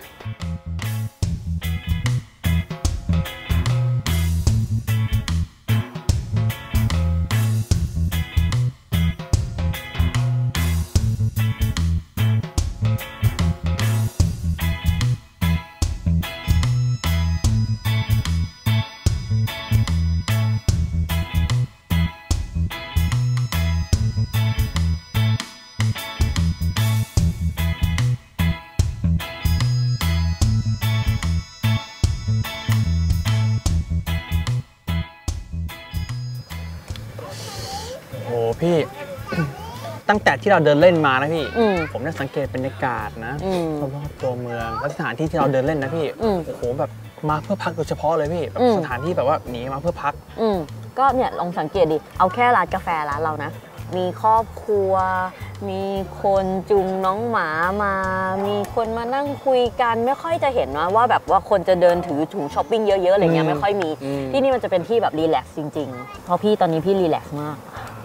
โอ้พี่ตั้งแต่ที่เราเดินเล่นมานะพี่ผมได้สังเกตบรรยากาศนะรอบตัวเมืองและสถานที่ที่เราเดินเล่นนะพี่โอ้โหแบบมาเพื่อพักโดยเฉพาะเลยพี่สถานที่แบบว่าหนีมาเพื่อพักก็เนี่ยลองสังเกตดิเอาแค่ร้านกาแฟร้านเรานะมีครอบครัวมีคนจูงน้องหมามามีคนมานั่งคุยกันไม่ค่อยจะเห็นว่าแบบว่าคนจะเดินถือถุงช้อปปิ้งเยอะๆอะไรเงี้ยไม่ค่อยมีที่นี่มันจะเป็นที่แบบรีแลกซ์จริงๆเพราะพี่ตอนนี้พี่รีแลกซ์มาก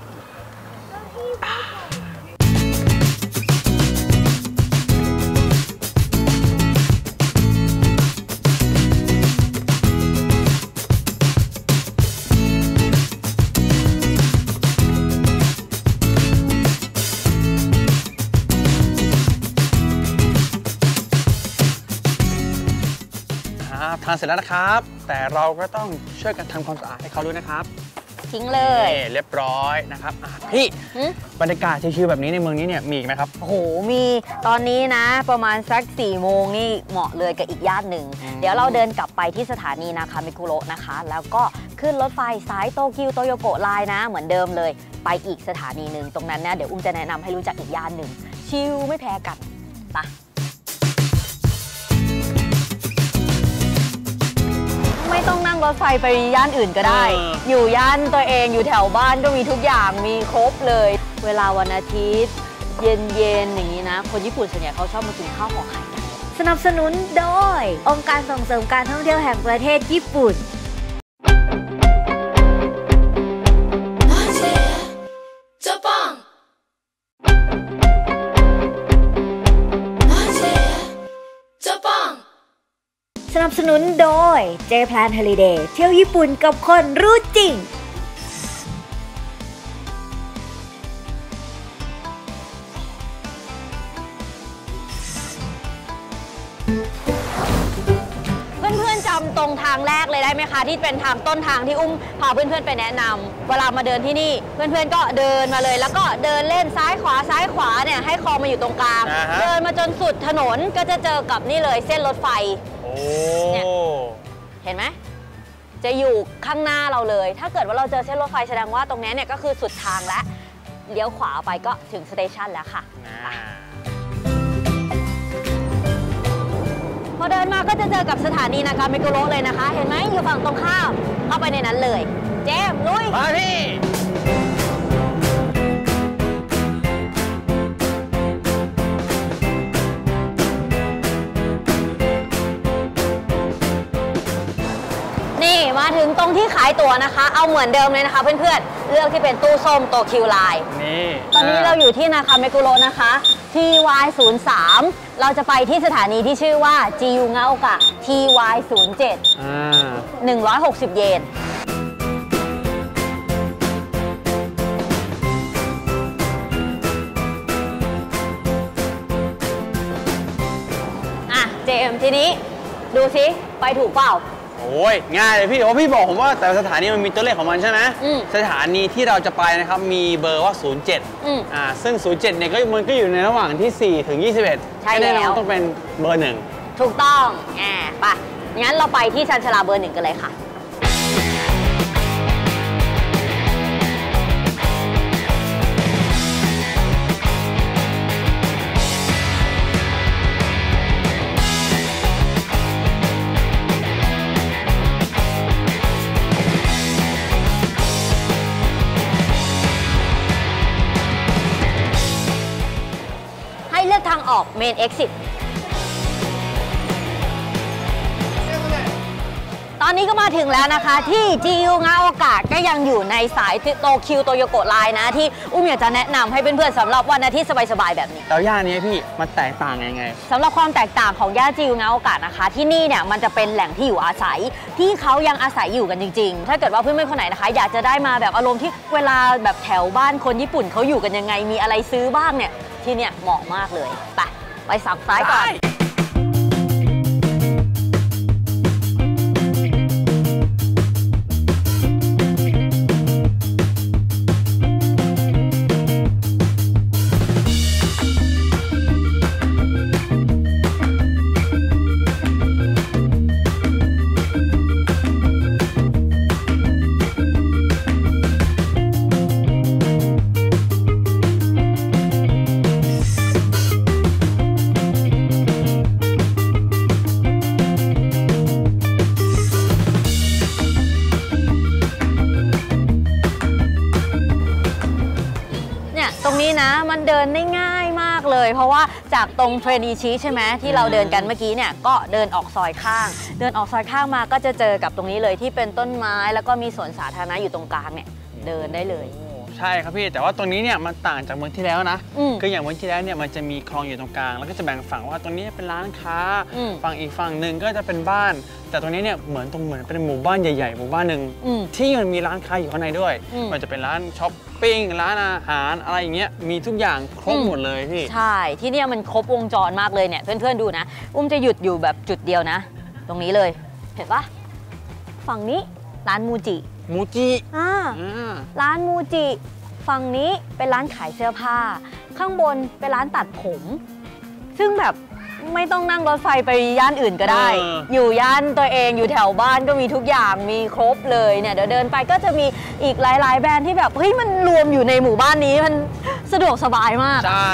ทานเสร็จแล้วนะครับแต่เราก็ต้องช่วยกันทำความสะอาดให้เขาด้วยนะครับทิ้งเลยเรียบร้อยนะครับพี่บรรยากาศชิลๆแบบนี้ในเมืองนี้เนี่ยมีไหมครับโอ้โหมีตอนนี้นะประมาณสัก4 โมงนี่เหมาะเลยกับอีกย่านหนึ่งเดี๋ยวเราเดินกลับไปที่สถานีนะคะมิกุโระนะคะแล้วก็ขึ้นรถไฟสายโตเกียวโตโยโกะไลน์นะเหมือนเดิมเลยไปอีกสถานีหนึ่งตรงนั้นเนี่ยเดี๋ยวอุ้มจะแนะนำให้รู้จักอีกย่านหนึ่งชิลไม่แพ้กันไปไม่ต้องนั่งรถไฟไปย่านอื่นก็ได้อยู่ย่านตัวเองอยู่แถวบ้านก็มีทุกอย่างมีครบเลยเวลาวันอาทิตย์เย็นๆอย่างนี้นะคนญี่ปุ่นส่วนใหญ่เขาชอบมากินข้าวห่อไข่กันสนับสนุนโดยองค์การส่งเสริมการท่องเที่ยวแห่งประเทศญี่ปุ่นสนับสนุนโดย J-Plan Holiday เที่ยวญี่ปุ่นกับคนรู้จริงจำตรงทางแรกเลยได้ไหมคะที่เป็นทางต้นทางที่อุ้มพาเพื่อนๆไปแนะนำเวลามาเดินที่นี่เพื่อนๆก็เดินมาเลยแล้วก็เดินเล่นซ้ายขวาเนี่ยให้คอมาอยู่ตรงกลางเดินมาจนสุดถนนก็จะเจอกับนี่เลยเส้นรถไฟเนี่ยเห็นไหมจะอยู่ข้างหน้าเราเลยถ้าเกิดว่าเราเจอเส้นรถไฟแสดงว่าตรงนี้เนี่ยก็คือสุดทางแล้วเลี้ยวขวาไปก็ถึงสเตชันแล้วค่ะพอเดินมาก็จะเจอกับสถานีนากาเมกุโระเลยนะคะเห็นไหมอยู่ฝั่งตรงข้ามเข้าไปในนั้นเลยเจมลุยมาพี่นี่มาถึงตรงที่ขายตั๋วนะคะเอาเหมือนเดิมเลยนะคะเพื่อนๆเลือกที่เป็นตู้ส้มโตคิวไลน์นี่ตอนนี้เราอยู่ที่นาคาเมกุโระนะคะ TY03 เราจะไปที่สถานีที่ชื่อว่าจิยุงาโอกะ TY07 160 เยนเจมทีนี้ดูสิไปถูกเปล่าโอ้ยง่ายเลยพี่เพราะพี่บอกผมว่าแต่สถานีมันมีตัวเลขของมันใช่ไหมสถานีที่เราจะไปนะครับมีเบอร์ว่า 07ซึ่ง 07 เนี่ยมันก็อยู่ในระหว่างที่ 4 ถึง 21 ใช่แล้วแน่นอนต้องเป็นเบอร์ 1ถูกต้องไปงั้นเราไปที่ชานชาลาเบอร์ 1กันเลยค่ะทางออก Main Exit ตอนนี้ก็มาถึงแล้วนะคะที่จิยุงาโอกะก็ยังอยู่ในสายโตคิวโตโยโกะไลน์นะที่อุ้มอยากจะแนะนำให้เพื่อนๆสำหรับวันอาทิตย์สบายๆแบบนี้แล้วย่านนี้พี่มันแตกต่างยังไงสำหรับความแตกต่างของย่านจิยุงาโอกะนะคะที่นี่เนี่ยมันจะเป็นแหล่งที่อยู่อาศัยที่เขายังอาศัยอยู่กันจริงๆถ้าเกิดว่าเพื่อนๆคนไหนนะคะอยากจะได้มาแบบอารมณ์ที่เวลาแบบแถวบ้านคนญี่ปุ่นเขาอยู่กันยังไงมีอะไรซื้อบ้างเนี่ยที่เนี่ยเหมาะมากเลยไปสับซ้ายก่อนนะมันเดินได้ง่ายมากเลยเพราะว่าจากตรงเทรนอิชิใช่ไหมที่เราเดินกันเมื่อกี้เนี่ยก็เดินออกซอยข้างมาก็จะเจอกับตรงนี้เลยที่เป็นต้นไม้แล้วก็มีสวนสาธารณะอยู่ตรงกลางเนี่ยเดินได้เลยใช่ครับพี่แต่ว่าตรงนี้เนี่ยมันต่างจากเมืองที่แล้วนะคืออย่างเมืองที่แล้วเนี่ยมันจะมีคลองอยู่ตรงกลางแล้วก็จะแบ่งฝั่งว่าตรงนี้เป็นร้านค้าฝั่งอีกฝั่งหนึ่งก็จะเป็นบ้านแต่ตรงนี้เนี่ยเหมือนเป็นหมู่บ้านใหญ่ๆหมู่บ้านหนึ่งที่มันมีร้านค้าอยู่ข้างในด้วยมันจะเป็นร้านช้อปปิ้งร้านอาหารอะไรอย่างเงี้ยมีทุกอย่างครบหมดเลยพี่ใช่ที่นี่มันครบวงจรมากเลยเนี่ยเพื่อนๆดูนะจะหยุดอยู่แบบจุดเดียวนะตรงนี้เลยเห็นปะฝั่งนี้ร้านมูจิร้านมูจิฝั่งนี้เป็นร้านขายเสื้อผ้าข้างบนเป็นร้านตัดผมซึ่งแบบไม่ต้องนั่งรถไฟไปย่านอื่นก็ได้อยู่ย่านตัวเองอยู่แถวบ้านก็มีทุกอย่างมีครบเลยเนี่ยเดี๋ยวเดินไปก็จะมีอีกหลายๆแบรนด์ที่แบบเฮ้ยมันรวมอยู่ในหมู่บ้านนี้มันสะดวกสบายมากใช่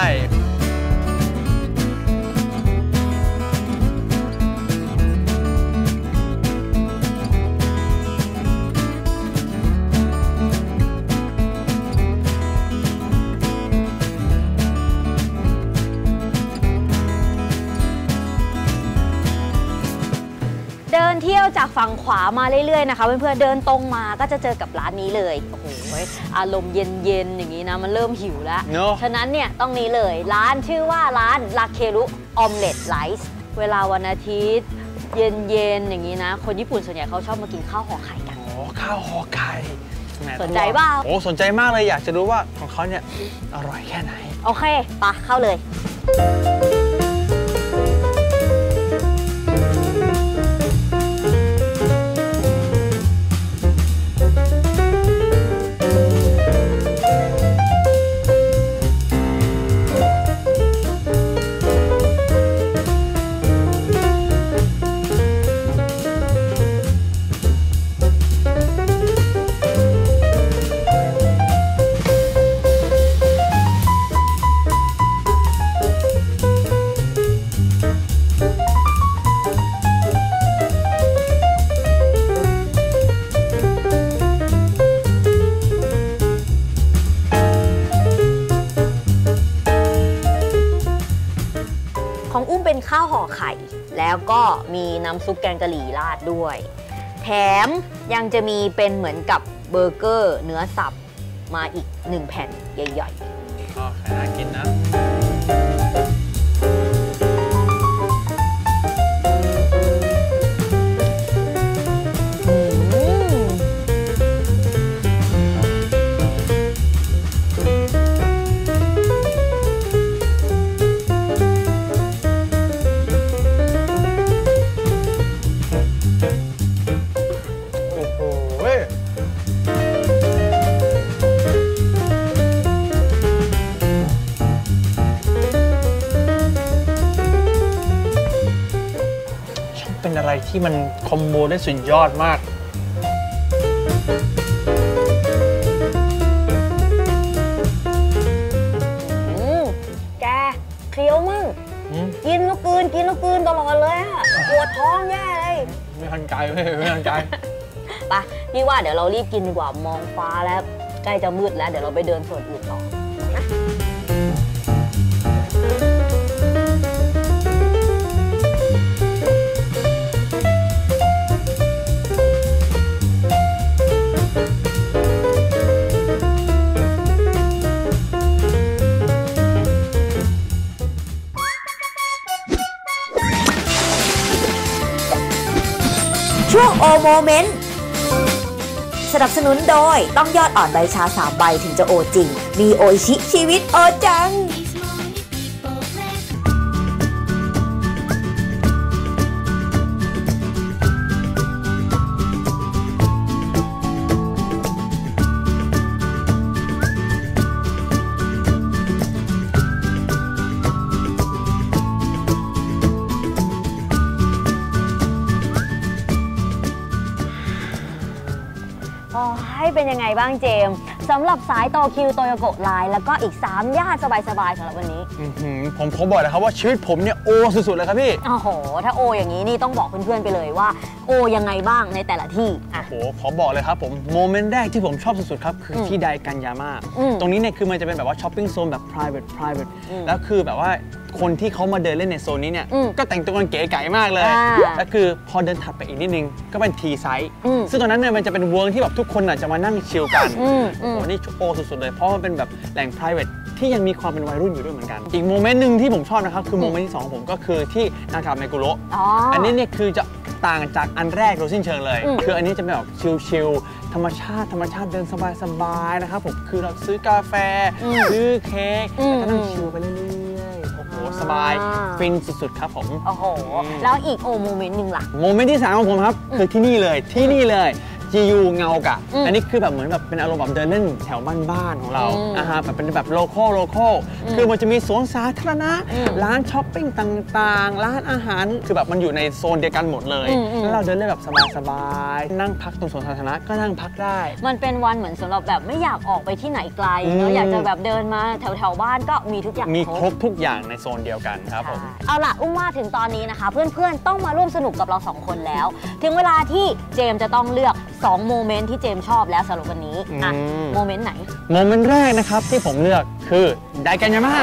จากฝั่งขวามาเรื่อยๆนะคะเพื่อนๆเดินตรงมาก็จะเจอกับร้านนี้เลยโอ้โหอารมณ์เย็นๆอย่างนี้นะมันเริ่มหิวแล้ว ฉะนั้นเนี่ยต้องนี้เลยร้านชื่อว่าร้านลาเครุออมเล็ตไลซ์เวลาวันอาทิตย์เย็นๆอย่างนี้นะคนญี่ปุ่นส่วนใหญ่เขาชอบมากินข้าวห่อไข่กันอ๋อข้าวห่อไข่สนใจบ้างโอ้สนใจมากเลยอยากจะรู้ว่าของเขาเนี่ยอร่อยแค่ไหนโอเคปะเข้าเลยของอุ้มเป็นข้าวห่อไข่แล้วก็มีน้ำซุปแกงกะหรี่ราดด้วยแถมยังจะมีเป็นเหมือนกับเบอร์เกอร์เนื้อสับมาอีก1แผ่นใหญ่ๆก็น่ากินนะเป็นอะไรที่มันคอมโบได้สุดยอดมากแกเคี้ยวมั่งกินแล้วกลืนตลอดเลยอะปวดท้องแย่เลยไม่ทันใจไม่ทันใจไปพี่ว่าเดี๋ยวเรารีบกินดีกว่ามองฟ้าแล้วใกล้จะมืดแล้วเดี๋ยวเราไปเดินสวนอื่นต่อนะช่วงโอโมเมนต์สนับสนุนโดยต้องยอดอ่อนใบชา3 ใบถึงจะโอจริงมีโออิชิชีวิตโอจังให้เป็นยังไงบ้างเจมสำหรับสายโตคิวโตโยโกะไลน์แล้วก็อีก3 ย่านสบายๆสำหรับวันนี้ผมบอกเลยครับว่าชีวิตผมเนี่ยโอสุดๆเลยครับพี่โอ้โหถ้าโออย่างนี้นี่ต้องบอกเพื่อนๆไปเลยว่าโอยังไงบ้างในแต่ละที่โอ้โหขอบอกเลยครับผมโมเมนต์แรกที่ผมชอบสุดๆครับคือที่ไดกันยาม่าตรงนี้เนี่ยคือมันจะเป็นแบบว่าช้อปปิ้งโซนแบบ private แล้วคือแบบว่าคนที่เขามาเดินเล่นในโซนนี้เนี่ยก็แต่งตัวกันเก๋ไก๋มากเลยแล้วคือพอเดินถัดไปอีกนิดนึงก็เป็นทีไซส์ซึ่งตรงนั้นเนี่ยมันจะเป็นเวิร์กที่แบบทุกคนจะมานั่งชิลกันโอ้โหนี่โอสุดๆเลยเพราะมันเป็นแบบแหล่ง private ที่ยังมีความเป็นวัยรุ่นอยู่ด้วยเหมือนกันอีกโมเมนต์หนึ่งที่ผมชอบนะครับคือโมเมนต์ที่2ของผมก็คือที่นากาเมกุโระอันนี้เนี่ยคือจะต่างจากอันแรกโดยสิ้นเชิงเลยคืออันนี้จะเป็นแบบชิลๆธรรมชาติเดินสบายๆนะครับผมคือเราซื้อกาแฟซื้อเค้กแล้วก็นั่งชิลไปเรื่อยๆโอ้โหสบายฟินสุดๆครับผมโอ้โหแล้วอีกโมเมนต์หนึ่งล่ะโมเมนต์ที่3ของผมครับคือที่นี่เลยจียูเงากะอันนี้คือแบบเหมือนแบบเป็นอารมณ์แบบเดินเล่นแถวบ้านๆของเราแบบเป็นแบบโลคอลคือมันจะมีสวนสาธารณะร้านช้อปปิ้งต่างๆร้านอาหารคือแบบมันอยู่ในโซนเดียวกันหมดเลยแล้วเราเดินเล่นแบบสบายๆนั่งพักตรงสวนสาธารณะก็นั่งพักได้มันเป็นวันเหมือนสำหรับแบบไม่อยากออกไปที่ไหนไกลเนาะอยากจะแบบเดินมาแถวบ้านก็มีทุกอย่างมีครบทุกอย่างในโซนเดียวกันครับผมเอาล่ะอุ้มว่าถึงตอนนี้นะคะเพื่อนๆต้องมาร่วมสนุกกับเรา2 คนแล้วถึงเวลาที่เจมจะต้องเลือก2 โมเมนต์ที่เจมชอบแล้วสำหรับวันนี้โมเมนต์ไหนโมเมนต์แรกนะครับที่ผมเลือกคือไดกันยาม่า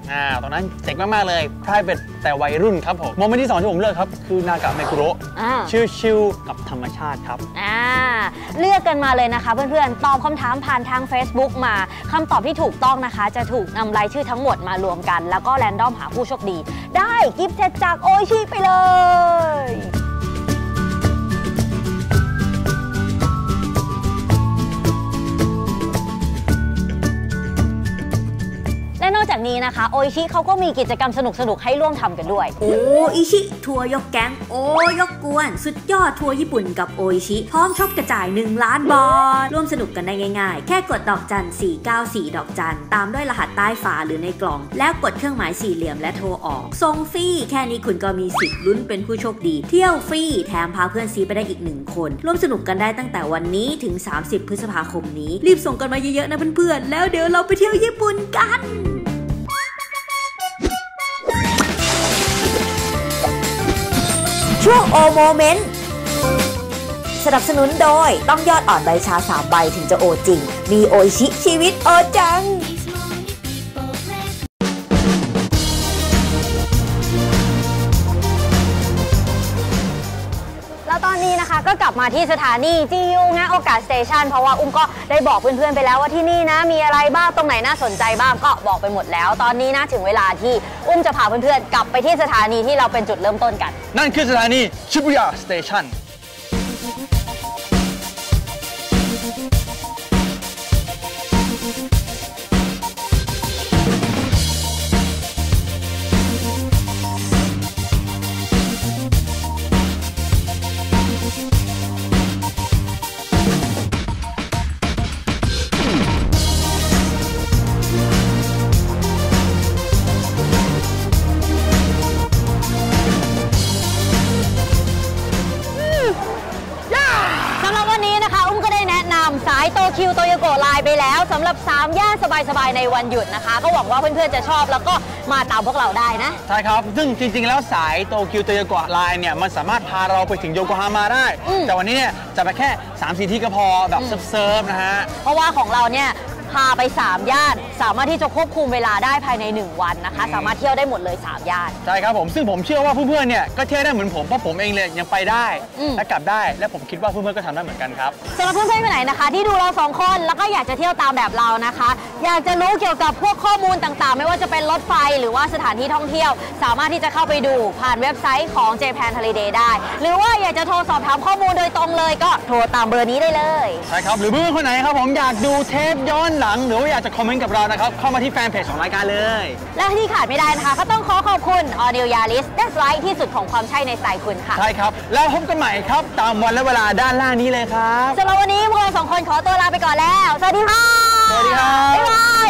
ตรงนั้นเจ๋งมากๆเลย private แต่วัยรุ่นครับผมโมเมนต์ที่2ที่ผมเลือกครับคือนากะเมกุโระชิลๆกับธรรมชาติครับเลือกกันมาเลยนะคะเพื่อนๆตอบคำถามผ่านทาง Facebook มาคำตอบที่ถูกต้องนะคะจะถูกนำรายชื่อทั้งหมดมารวมกันแล้วก็แรนดอมหาผู้โชคดีได้กิฟต์เซตจากโออิชิไปเลยและนอกจากนี้นะคะโออิชิเขาก็มีกิจกรรมสนุกๆให้ร่วมทำกันด้วยโออิชิทัวร์ยกแก๊งโอยกกวนสุดยอดทัวร์ญี่ปุ่นกับโออิชิพร้อมช็อปกระจาย1 ล้านบาทร่วมสนุกกันได้ง่ายๆแค่กดดอกจัน494ดอกจันตามด้วยรหัสใต้ฝาหรือในกล่องแล้วกดเครื่องหมายสี่เหลี่ยมและโทรออกส่งฟรีแค่นี้คุณก็มีสิทธิ์ลุ้นเป็นผู้โชคดีเที่ยวฟรีแถมพาเพื่อนซีไปได้อีก1 คนร่วมสนุกกันได้ตั้งแต่วันนี้ถึง30 พฤษภาคมนี้รีบส่งกันมาเยอะๆนะเพื่อนๆแล้วเดี๋ยวเราไปเที่ยวญี่ปุ่นกันช่วงโอโมเมนต์สนับสนุนโดยต้องยอดอ่อนใบชา3 ใบถึงจะโอจริงมีโออิชิชีวิตโอจังแล้วตอนนี้นะคะก็กลับมาที่สถานีจิยูงะโอกาสสเตชันเพราะว่าก็ได้บอกเพื่อนๆไปแล้วว่าที่นี่นะมีอะไรบ้างตรงไหนน่าสนใจบ้างก็บอกไปหมดแล้วตอนนี้นะถึงเวลาที่จะพาเพื่อนๆกลับไปที่สถานีที่เราเป็นจุดเริ่มต้นกันนั่นคือสถานีชิบุย่าสเตชันสายโตคิวโตโยโกะไลน์ไปแล้วสำหรับ3 ย่านสบายๆในวันหยุดนะคะก็หวังว่าเพื่อนๆจะชอบแล้วก็มาตามพวกเราได้นะใช่ครับซึ่งจริงๆแล้วสายโตคิวโตโยโกะไลน์เนี่ยมันสามารถพาเราไปถึงโยโกฮาม่าได้แต่วันนี้เนี่ยจะไปแค่ 3-4 ที่ก็พอแบบเซิร์ฟนะฮะเพราะว่าของเราเนี่ยพาไป3 ย่านสามารถที่จะควบคุมเวลาได้ภายใน1 วันนะคะสามารถเที่ยวได้หมดเลย3 ย่านใช่ครับผมซึ่งผมเชื่อว่าเพื่อนๆเนี่ยก็เที่ยวได้เหมือนผมเพราะผมเองเลยยังไปได้และกลับได้และผมคิดว่าเพื่อนๆก็ทำได้เหมือนกันครับสำหรับเพื่อนๆคนไหนนะคะที่ดูเรา2 คนแล้วก็อยากจะเที่ยวตามแบบเรานะคะอยากจะรู้เกี่ยวกับพวกข้อมูลต่างๆไม่ว่าจะเป็นรถไฟหรือว่าสถานที่ท่องเที่ยวสามารถที่จะเข้าไปดูผ่านเว็บไซต์ของ Japan Holiday ได้หรือว่าอยากจะโทรสอบถามข้อมูลโดยตรงเลยก็โทรตามเบอร์นี้ได้เลยใช่ครับหรือเพื่อนๆคนไหนครับผมอยากดูเทปย้อนหลังหรือว่าอยากจะคอมเมนต์กับเรานะครับเข้ามาที่แฟนเพจของรายการเลยและที่ขาดไม่ได้นะคะก็ต้องขอบคุณ All New Yaris That's Right ที่สุดของความใช่ในสายคุณค่ะใช่ครับแล้วพบกันใหม่ครับตามวันและเวลาด้านล่างนี้เลยครับสำหรับวันนี้พวกเรา2 คนขอตัวลาไปก่อนแล้วสวัสดีค่ะสวัสดีครับบ๊ายบาย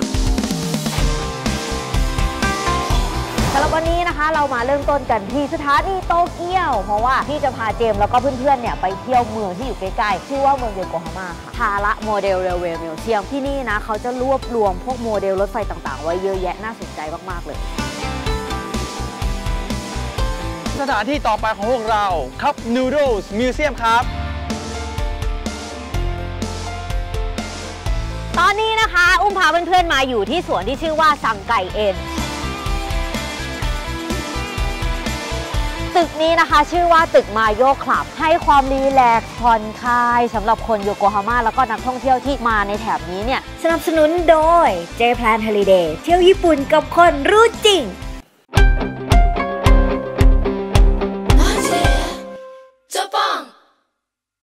สำหรับวันนี้นะคะเรามาเริ่มต้นกันที่สถานีโตเกียวเพราะว่าที่จะพาเจมส์แล้วก็เพื่อนๆเนี่ยไปเที่ยวเมืองที่อยู่ใกล้ๆชื่อว่าเมืองโยโกฮาม่าค่ะทาระโมเดลเรลเวย์มิวเซียมที่นี่นะเขาจะรวบรวมพวกโมเดลรถไฟต่างๆไว้เยอะแยะน่าสนใจมากๆเลยสถานที่ต่อไปของพวกเราครับ Noodles Museum ครับตอนนี้นะคะพาเพื่อนๆมาอยู่ที่สวนที่ชื่อว่าซังไกเอ็นตึกนี้นะคะชื่อว่าตึกมาโยคลับให้ความรีแลกซ์ผ่อนคลายสำหรับคนโยโกฮาม่าแล้วก็นักท่องเที่ยวที่มาในแถบนี้เนี่ยสนับสนุนโดย Japan Holiday เที่ยวญี่ปุ่นกับคนรู้จริง